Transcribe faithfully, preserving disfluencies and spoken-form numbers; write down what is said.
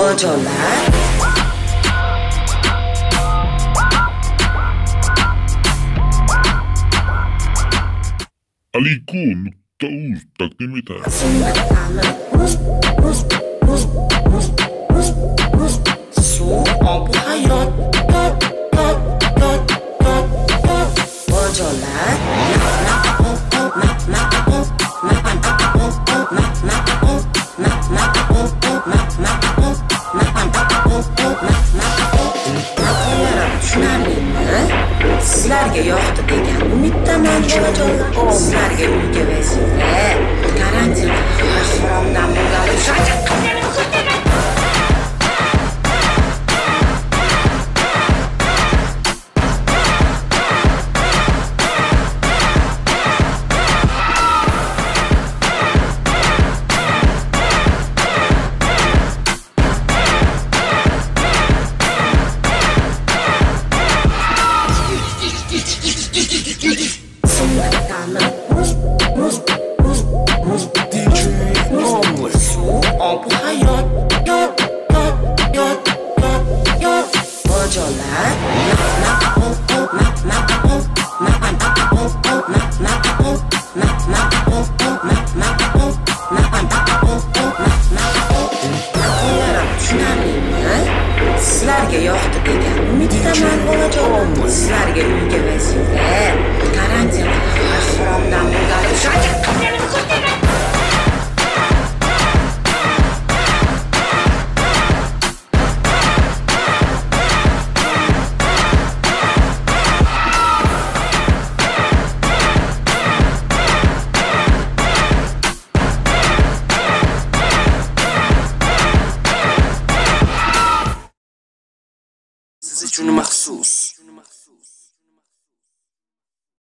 Bojolar Aliku nuqta uz taqdim etadi. Suv obu hayot Bojolar sizlarga yoqdi degan umiddaman bolajonlar. Sizlarga uyga vazifa, karantin haromdan bo'lgan obu hayot yot yot yot yot yot bojolar sizlarga yoqdi degan umiddaman bolajonlar. Sizlarga uyga vazifa, karantin haromdan bo'lgan siz uchun maxsus